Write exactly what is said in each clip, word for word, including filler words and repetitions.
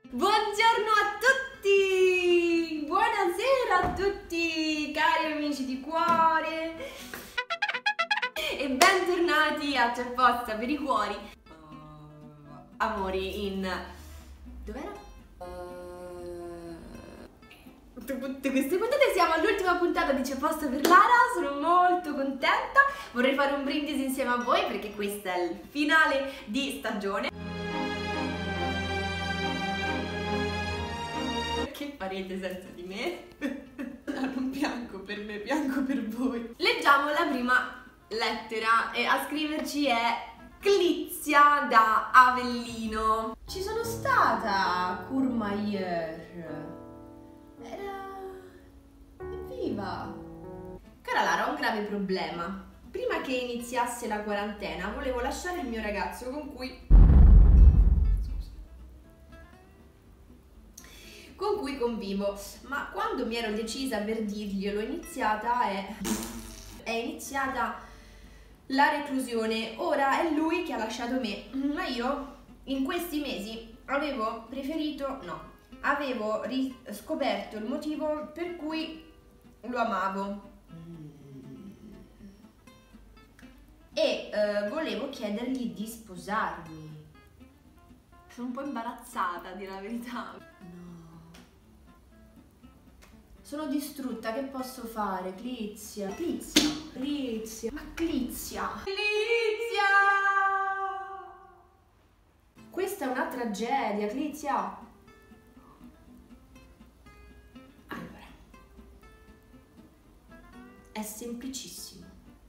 Buongiorno a tutti! Buonasera a tutti, cari amici di cuore! E bentornati a C'è Posta per i cuori. Uh, amori in... dov'era? Uh, tutte queste puntate, siamo all'ultima puntata di C'è Posta per Lara, sono molto contenta. Vorrei fare un brindisi insieme a voi perché questo è il finale di stagione. Che farete senza di me? No, non piango per me, piango per voi. Leggiamo la prima lettera e a scriverci è Clizia da Avellino. Ci sono stata a Courmayeur. Era... evviva! Cara Lara, ho un grave problema. Prima che iniziasse la quarantena volevo lasciare il mio ragazzo con cui... con cui convivo, ma quando mi ero decisa per dirglielo iniziata è... è iniziata la reclusione. Ora è lui che ha lasciato me, ma io in questi mesi avevo preferito, no, avevo riscoperto il motivo per cui lo amavo e eh, volevo chiedergli di sposarmi. Sono un po' imbarazzata, a dire la verità. No. Sono distrutta, che posso fare? Clizia, Clizia, Clizia, ma Clizia, Clizia! Questa è una tragedia, Clizia. Allora, è semplicissimo.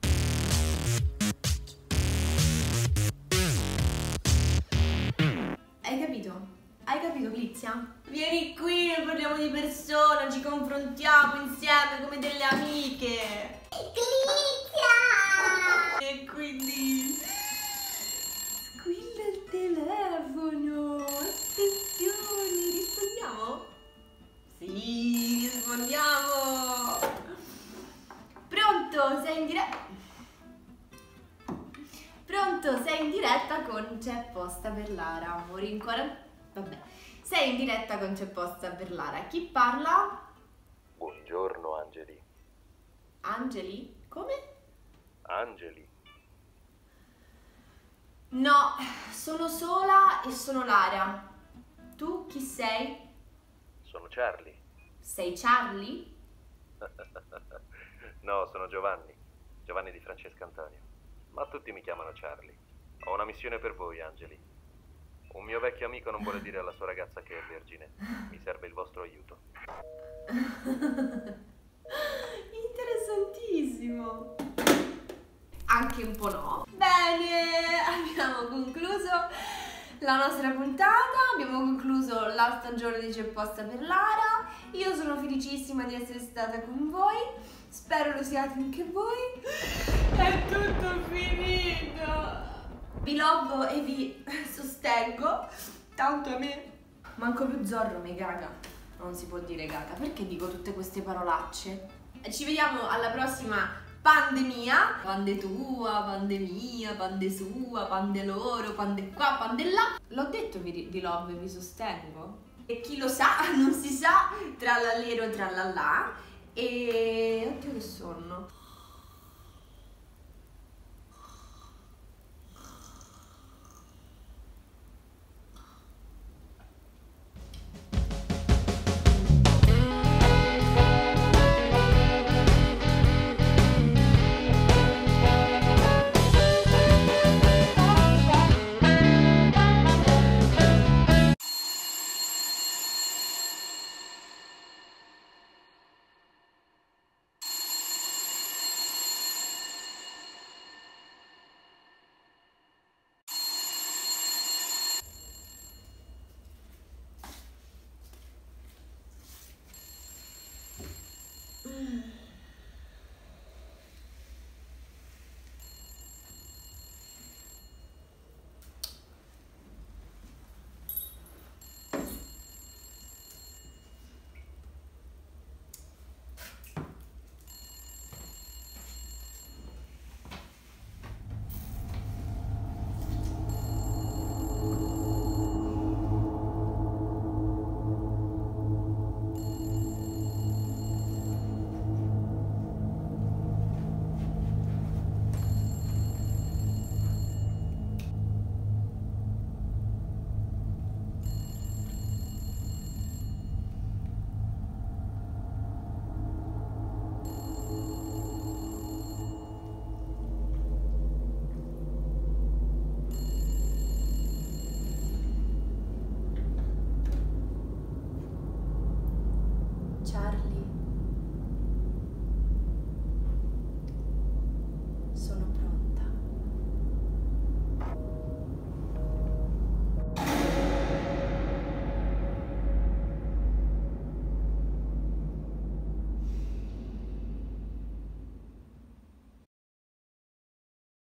Hai capito? Hai capito, Clizia? Vieni qui, ne parliamo di persona, ci confrontiamo insieme come delle amiche. Clizia! E quindi... squilla il telefono. Attenzione, rispondiamo? Sì, rispondiamo. Pronto, sei in diretta? Pronto, sei in diretta con C'è Posta per Lara, amori in quarantena. Vabbè, sei in diretta con C'è Posta per Lara. Chi parla? Buongiorno Angeli. Angeli? Come? Angeli. No, sono sola e sono Lara. Tu chi sei? Sono Charlie. Sei Charlie? No, sono Giovanni. Giovanni di Francesco Antonio. Ma tutti mi chiamano Charlie. Ho una missione per voi, Angeli. Un mio vecchio amico non vuole dire alla sua ragazza che è vergine. Mi serve il vostro aiuto. Interessantissimo. Anche un po' no. Bene, abbiamo concluso la nostra puntata. Abbiamo concluso la stagione di C'è Posta per Lara. Io sono felicissima di essere stata con voi. Spero lo siate anche voi. È tutto finito. Vi lovo e vi sostengo, tanto a me manco più Zorro mi caga. Non si può dire caga, perché dico tutte queste parolacce? E ci vediamo alla prossima pandemia. Pande tua, pandemia, pande sua, pande loro, pande qua, pande là. L'ho detto vi, vi love e vi sostengo. E chi lo sa, non si sa, trallallero trallallà. E oddio che sonno. Charlie.